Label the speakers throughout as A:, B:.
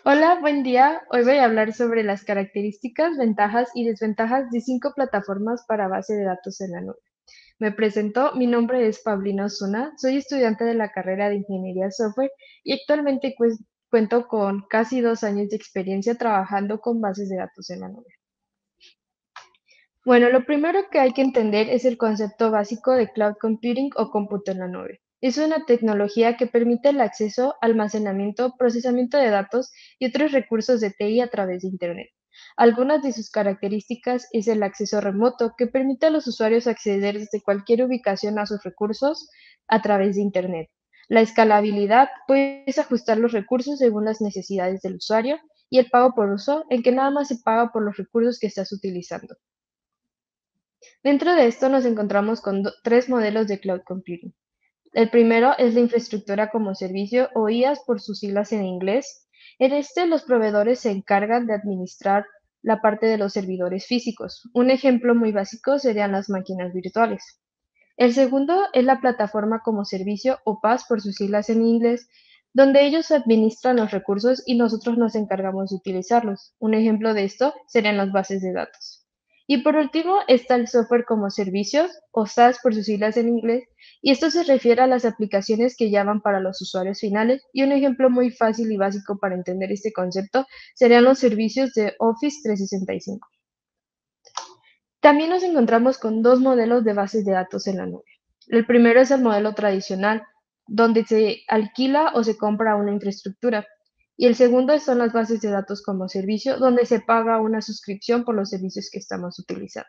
A: Hola, buen día. Hoy voy a hablar sobre las características, ventajas y desventajas de 5 plataformas para base de datos en la nube. Me presento, mi nombre es Paulina Osuna, soy estudiante de la carrera de Ingeniería Software y actualmente cuento con casi 2 años de experiencia trabajando con bases de datos en la nube. Bueno, lo primero que hay que entender es el concepto básico de cloud computing o cómputo en la nube. Es una tecnología que permite el acceso, almacenamiento, procesamiento de datos y otros recursos de TI a través de Internet. Algunas de sus características es el acceso remoto, que permite a los usuarios acceder desde cualquier ubicación a sus recursos a través de Internet. La escalabilidad, puedes ajustar los recursos según las necesidades del usuario, y el pago por uso, en que nada más se paga por los recursos que estás utilizando. Dentro de esto nos encontramos con tres modelos de cloud computing. El primero es la infraestructura como servicio o IaaS por sus siglas en inglés. En este, los proveedores se encargan de administrar la parte de los servidores físicos. Un ejemplo muy básico serían las máquinas virtuales. El segundo es la plataforma como servicio o PaaS por sus siglas en inglés, donde ellos administran los recursos y nosotros nos encargamos de utilizarlos. Un ejemplo de esto serían las bases de datos. Y por último está el software como servicios o SaaS por sus siglas en inglés, y esto se refiere a las aplicaciones que llaman para los usuarios finales. Y un ejemplo muy fácil y básico para entender este concepto serían los servicios de Office 365. También nos encontramos con dos modelos de bases de datos en la nube. El primero es el modelo tradicional, donde se alquila o se compra una infraestructura. Y el segundo son las bases de datos como servicio, donde se paga una suscripción por los servicios que estamos utilizando.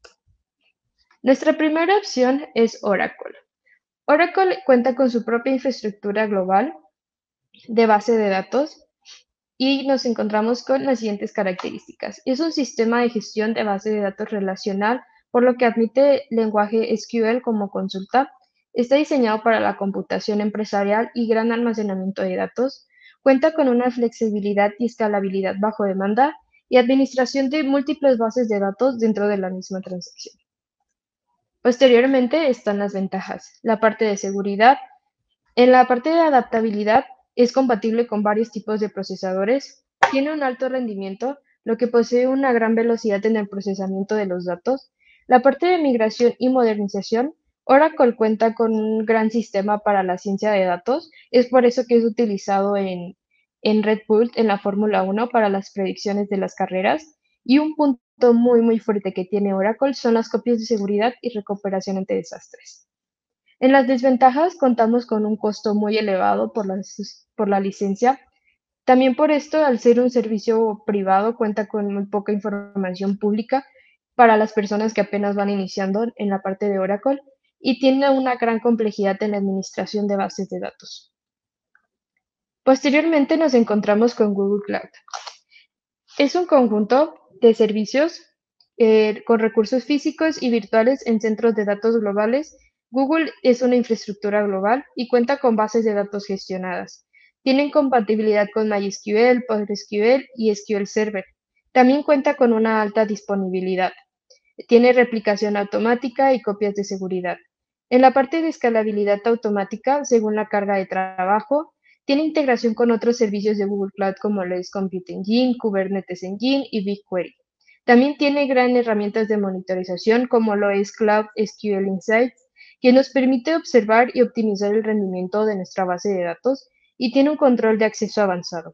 A: Nuestra primera opción es Oracle. Oracle cuenta con su propia infraestructura global de base de datos y nos encontramos con las siguientes características. Es un sistema de gestión de base de datos relacional, por lo que admite lenguaje SQL como consulta. Está diseñado para la computación empresarial y gran almacenamiento de datos. Cuenta con una flexibilidad y escalabilidad bajo demanda y administración de múltiples bases de datos dentro de la misma transacción. Posteriormente están las ventajas. La parte de seguridad. En la parte de adaptabilidad, es compatible con varios tipos de procesadores, tiene un alto rendimiento, lo que posee una gran velocidad en el procesamiento de los datos. La parte de migración y modernización, Oracle cuenta con un gran sistema para la ciencia de datos, es por eso que es utilizado en Red Bull en la Fórmula 1 para las predicciones de las carreras. Y un punto muy fuerte que tiene Oracle son las copias de seguridad y recuperación ante desastres. En las desventajas contamos con un costo muy elevado por la licencia. También por esto, al ser un servicio privado, cuenta con muy poca información pública para las personas que apenas van iniciando en la parte de Oracle, y tiene una gran complejidad en la administración de bases de datos. Posteriormente nos encontramos con Google Cloud. Es un conjunto de servicios con recursos físicos y virtuales en centros de datos globales. Google es una infraestructura global y cuenta con bases de datos gestionadas. Tienen compatibilidad con MySQL, PostgreSQL y SQL Server. También cuenta con una alta disponibilidad. Tiene replicación automática y copias de seguridad. En la parte de escalabilidad automática, según la carga de trabajo, tiene integración con otros servicios de Google Cloud como lo es Compute Engine, Kubernetes Engine y BigQuery. También tiene gran herramientas de monitorización como lo es Cloud SQL Insights, que nos permite observar y optimizar el rendimiento de nuestra base de datos, y tiene un control de acceso avanzado.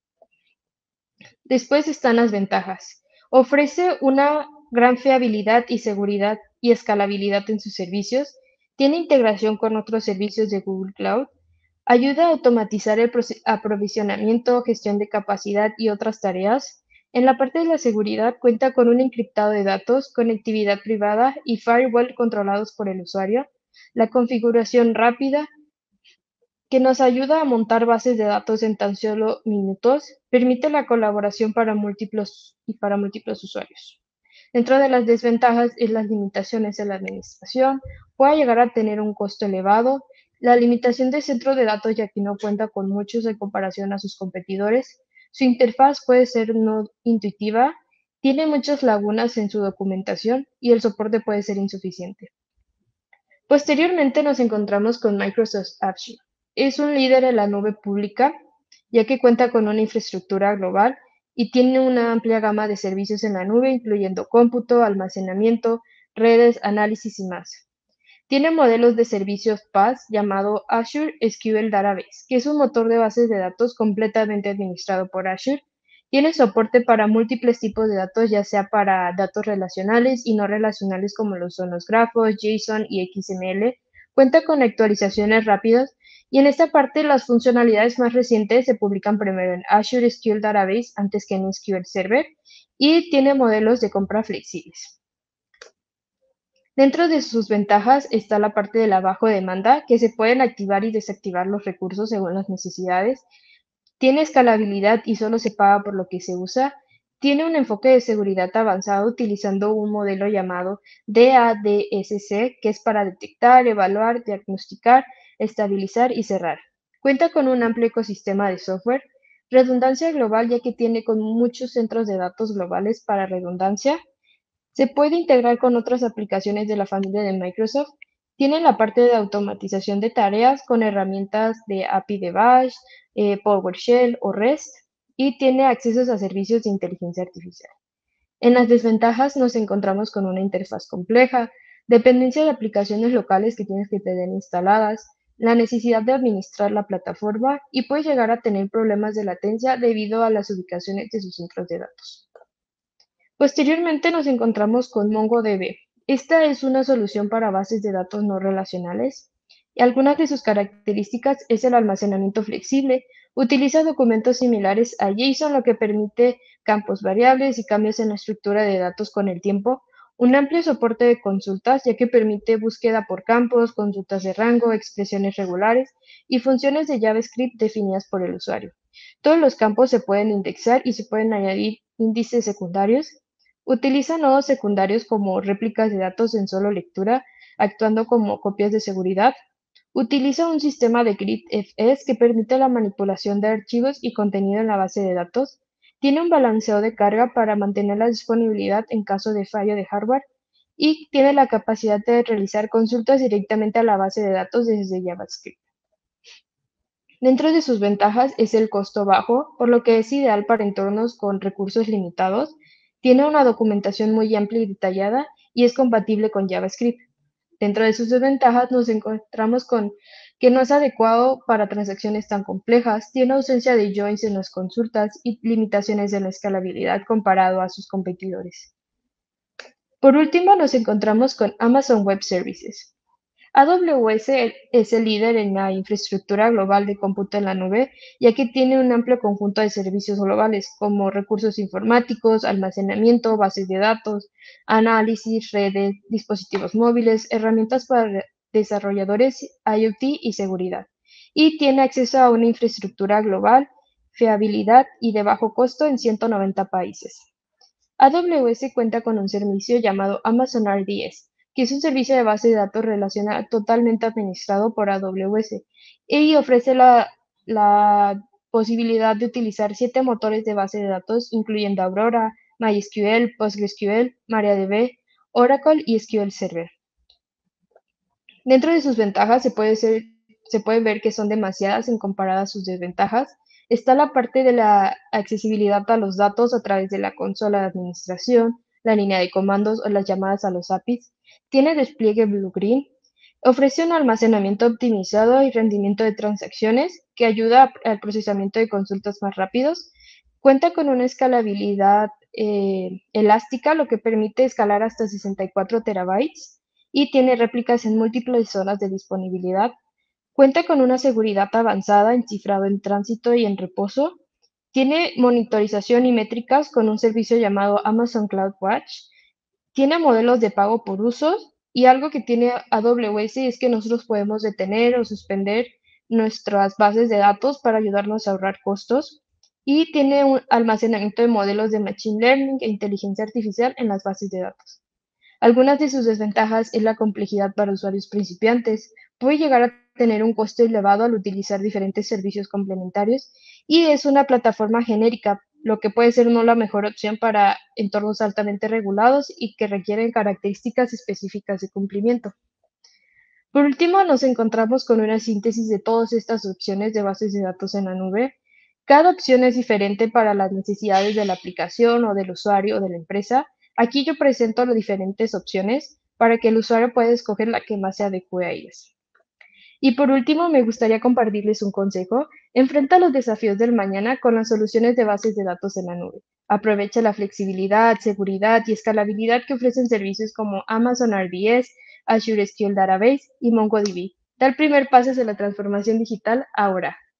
A: Después están las ventajas. Ofrece una gran fiabilidad y seguridad y escalabilidad en sus servicios. Tiene integración con otros servicios de Google Cloud. Ayuda a automatizar el aprovisionamiento, gestión de capacidad y otras tareas. En la parte de la seguridad cuenta con un encriptado de datos, conectividad privada y firewall controlados por el usuario. La configuración rápida, que nos ayuda a montar bases de datos en tan solo minutos, permite la colaboración para múltiples usuarios. Dentro de las desventajas es las limitaciones en la administración, puede llegar a tener un costo elevado, la limitación de centro de datos ya que no cuenta con muchos en comparación a sus competidores, su interfaz puede ser no intuitiva, tiene muchas lagunas en su documentación y el soporte puede ser insuficiente. Posteriormente nos encontramos con Microsoft Azure. Es un líder en la nube pública ya que cuenta con una infraestructura global y tiene una amplia gama de servicios en la nube, incluyendo cómputo, almacenamiento, redes, análisis y más. Tiene modelos de servicios PaaS llamado Azure SQL Database, que es un motor de bases de datos completamente administrado por Azure. Tiene soporte para múltiples tipos de datos, ya sea para datos relacionales y no relacionales como lo son los grafos, JSON y XML. Cuenta con actualizaciones rápidas y en esta parte las funcionalidades más recientes se publican primero en Azure SQL Database antes que en SQL Server y tiene modelos de compra flexibles. Dentro de sus ventajas está la parte de la bajo demanda, que se pueden activar y desactivar los recursos según las necesidades. Tiene escalabilidad y solo se paga por lo que se usa. Tiene un enfoque de seguridad avanzado utilizando un modelo llamado DADSC, que es para detectar, evaluar, diagnosticar, estabilizar y cerrar. Cuenta con un amplio ecosistema de software, redundancia global ya que tiene con muchos centros de datos globales para redundancia. Se puede integrar con otras aplicaciones de la familia de Microsoft. Tiene la parte de automatización de tareas con herramientas de API de Bash, PowerShell o REST y tiene accesos a servicios de inteligencia artificial. En las desventajas nos encontramos con una interfaz compleja, dependencia de aplicaciones locales que tienes que tener instaladas, la necesidad de administrar la plataforma y puede llegar a tener problemas de latencia debido a las ubicaciones de sus centros de datos. Posteriormente nos encontramos con MongoDB. Esta es una solución para bases de datos no relacionales y algunas de sus características es el almacenamiento flexible. Utiliza documentos similares a JSON, lo que permite campos variables y cambios en la estructura de datos con el tiempo. Un amplio soporte de consultas, ya que permite búsqueda por campos, consultas de rango, expresiones regulares y funciones de JavaScript definidas por el usuario. Todos los campos se pueden indexar y se pueden añadir índices secundarios. Utiliza nodos secundarios como réplicas de datos en solo lectura, actuando como copias de seguridad. Utiliza un sistema de GridFS que permite la manipulación de archivos y contenido en la base de datos. Tiene un balanceo de carga para mantener la disponibilidad en caso de fallo de hardware y tiene la capacidad de realizar consultas directamente a la base de datos desde JavaScript. Dentro de sus ventajas es el costo bajo, por lo que es ideal para entornos con recursos limitados. Tiene una documentación muy amplia y detallada y es compatible con JavaScript. Dentro de sus desventajas nos encontramos con que no es adecuado para transacciones tan complejas, tiene ausencia de joins en las consultas y limitaciones en la escalabilidad comparado a sus competidores. Por último, nos encontramos con Amazon Web Services. AWS es el líder en la infraestructura global de cómputo en la nube, ya que tiene un amplio conjunto de servicios globales como recursos informáticos, almacenamiento, bases de datos, análisis, redes, dispositivos móviles, herramientas para desarrolladores, IoT y seguridad. Y tiene acceso a una infraestructura global, fiabilidad y de bajo costo en 190 países. AWS cuenta con un servicio llamado Amazon RDS, que es un servicio de base de datos relacional totalmente administrado por AWS y ofrece la posibilidad de utilizar 7 motores de base de datos, incluyendo Aurora, MySQL, PostgreSQL, MariaDB, Oracle y SQL Server. Dentro de sus ventajas se puede ver que son demasiadas en comparada a sus desventajas. Está la parte de la accesibilidad a los datos a través de la consola de administración, la línea de comandos o las llamadas a los APIs. Tiene despliegue Blue-Green. Ofrece un almacenamiento optimizado y rendimiento de transacciones que ayuda al procesamiento de consultas más rápidos. Cuenta con una escalabilidad elástica, lo que permite escalar hasta 64 terabytes y tiene réplicas en múltiples zonas de disponibilidad. Cuenta con una seguridad avanzada en cifrado en tránsito y en reposo. Tiene monitorización y métricas con un servicio llamado Amazon CloudWatch. Tiene modelos de pago por usos y algo que tiene AWS es que nosotros podemos detener o suspender nuestras bases de datos para ayudarnos a ahorrar costos. Y tiene un almacenamiento de modelos de Machine Learning e inteligencia artificial en las bases de datos. Algunas de sus desventajas es la complejidad para usuarios principiantes. Puede llegar a tener un costo elevado al utilizar diferentes servicios complementarios y es una plataforma genérica, lo que puede ser no la mejor opción para entornos altamente regulados y que requieren características específicas de cumplimiento. Por último, nos encontramos con una síntesis de todas estas opciones de bases de datos en la nube. Cada opción es diferente para las necesidades de la aplicación o del usuario o de la empresa. Aquí yo presento las diferentes opciones para que el usuario pueda escoger la que más se adecue a ellas. Y por último, me gustaría compartirles un consejo. Enfrenta los desafíos del mañana con las soluciones de bases de datos en la nube. Aprovecha la flexibilidad, seguridad y escalabilidad que ofrecen servicios como Amazon RDS, Azure SQL Database y MongoDB. Da el primer paso hacia la transformación digital ahora.